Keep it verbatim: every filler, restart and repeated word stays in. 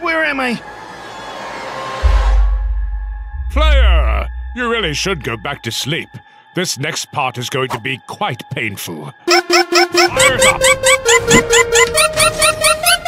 Where am I? Flyer! You really should go back to sleep. This next part is going to be quite painful. Fire up!